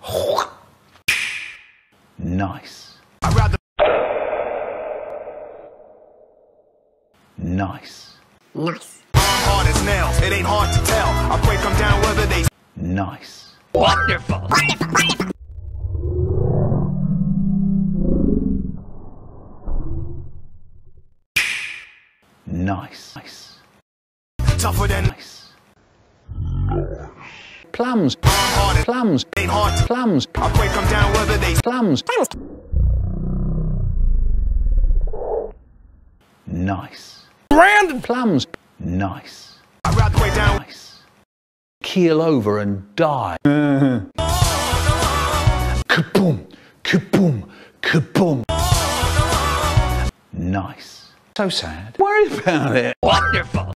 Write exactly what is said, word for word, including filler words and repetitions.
Nice. I'd rather Nice. Nice. hard as nails. It ain't hard to tell. I break them down whether they Nice. wonderful. Nice. Nice. Tougher than Nice. Plums. hard as Plums. ain't hard to Plums. I break them down whether they Plums. Nice. Random. Plums. Nice. I'd rather break down Nice. Keel over and die. Kaboom. Kaboom. Kaboom. Nice. So sad. Worry about it. wonderful.